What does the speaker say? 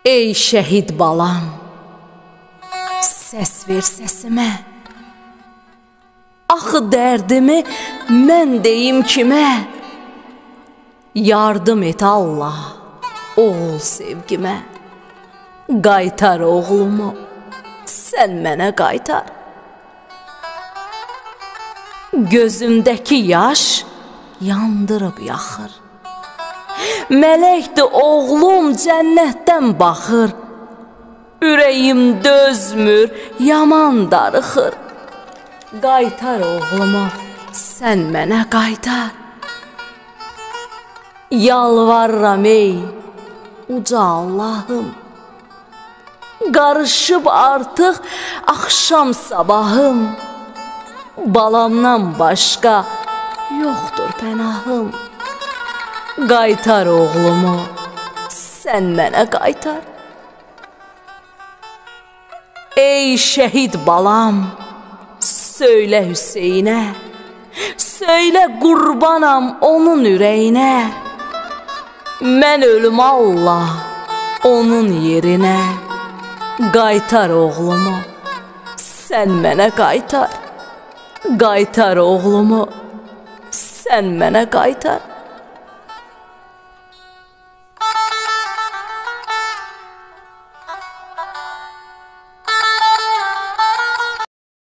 Ey şəhid balam, səs ver səsimə. Axı dərdimi mən deyim kimə? Yardım et Allah, oğul sevgimə. Qaytar oğlumu, sən mənə qaytar. Gözümdəki yaş yandırıb yaxır. Mələkdir oğlum cənnətdən baxır. Ürəyim dözmür, yaman darıxır. Qaytar oğlumu, sən mənə qaytar. Yalvarıram ey uca Allahım, qarışıb artıq axşam sabahım. Balamdan başqa yoxdur pənahım. Qaytar oğlumu, sən mənə qaytar. Ey şəhid balam, söylə Hüseynə, söylə qurbanam onun ürəyinə. Mən ölüm Allah onun yerinə. Qaytar oğlumu, sən mənə qaytar. Qaytar oğlumu, sən mənə qaytar.